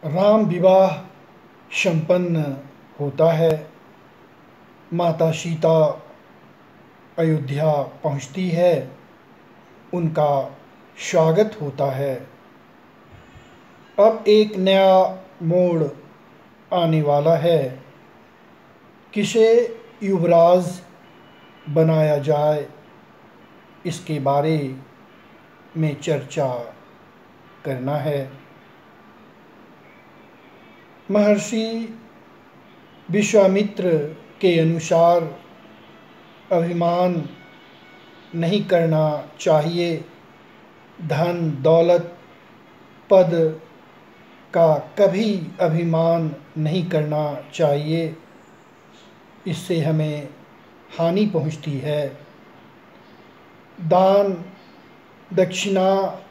राम विवाह संपन्न होता है। माता सीता अयोध्या पहुंचती है, उनका स्वागत होता है। अब एक नया मोड़ आने वाला है। किसे युवराज बनाया जाए, इसके बारे में चर्चा करना है। महर्षि विश्वामित्र के अनुसार अभिमान नहीं करना चाहिए। धन दौलत पद का कभी अभिमान नहीं करना चाहिए, इससे हमें हानि पहुंचती है। दान दक्षिणा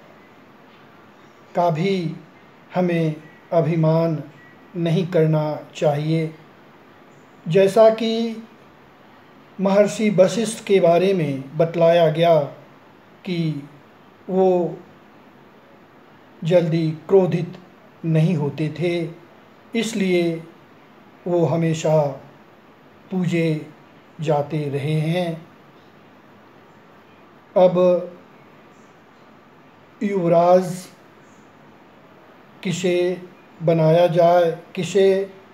का भी हमें अभिमान नहीं करना चाहिए। जैसा कि महर्षि वशिष्ठ के बारे में बतलाया गया कि वो जल्दी क्रोधित नहीं होते थे, इसलिए वो हमेशा पूजे जाते रहे हैं। अब युवराज किसे बनाया जाए, किसे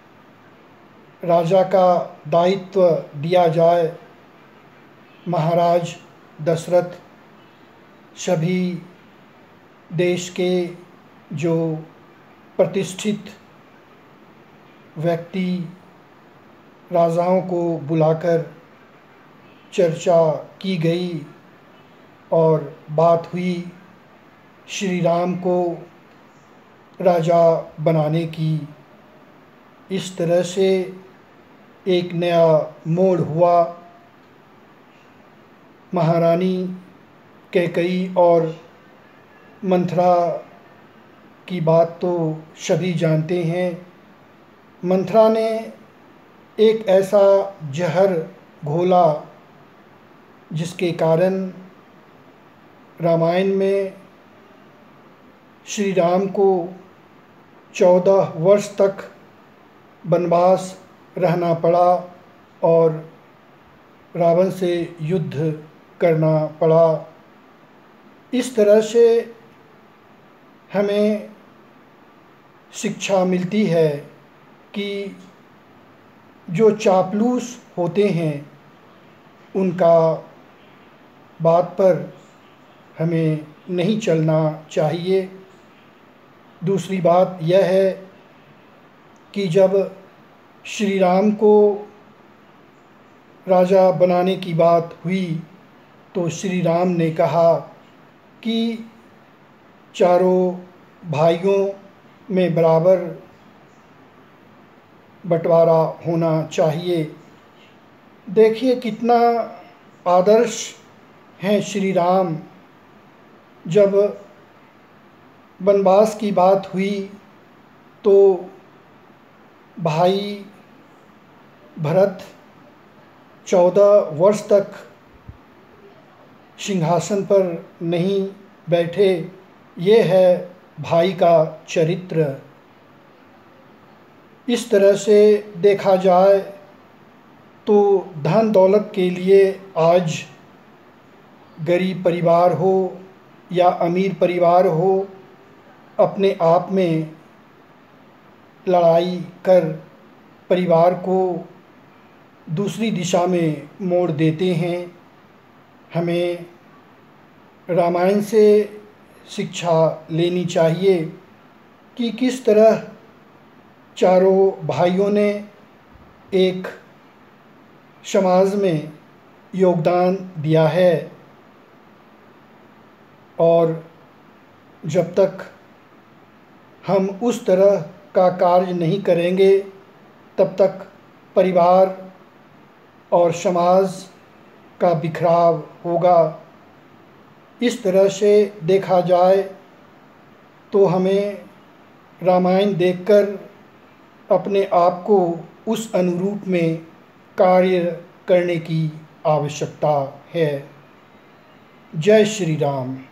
राजा का दायित्व दिया जाए। महाराज दशरथ सभी देश के जो प्रतिष्ठित व्यक्ति राजाओं को बुलाकर चर्चा की गई और बात हुई श्री राम को राजा बनाने की। इस तरह से एक नया मोड़ हुआ। महारानी कैकेयी और मंथरा की बात तो सभी जानते हैं। मंथरा ने एक ऐसा जहर घोला जिसके कारण रामायण में श्री राम को 14 वर्ष तक वनवास रहना पड़ा और रावण से युद्ध करना पड़ा। इस तरह से हमें शिक्षा मिलती है कि जो चापलूस होते हैं उनका बात पर हमें नहीं चलना चाहिए। दूसरी बात यह है कि जब श्री राम को राजा बनाने की बात हुई तो श्री राम ने कहा कि चारों भाइयों में बराबर बंटवारा होना चाहिए। देखिए कितना आदर्श हैं श्री राम। जब वनवास की बात हुई तो भाई भरत 14 वर्ष तक सिंहासन पर नहीं बैठे। ये है भाई का चरित्र। इस तरह से देखा जाए तो धन दौलत के लिए आज गरीब परिवार हो या अमीर परिवार हो, अपने आप में लड़ाई कर परिवार को दूसरी दिशा में मोड़ देते हैं। हमें रामायण से शिक्षा लेनी चाहिए कि किस तरह चारों भाइयों ने एक समाज में योगदान दिया है और जब तक हम उस तरह का कार्य नहीं करेंगे तब तक परिवार और समाज का बिखराव होगा। इस तरह से देखा जाए तो हमें रामायण देखकर अपने आप को उस अनुरूप में कार्य करने की आवश्यकता है। जय श्री राम।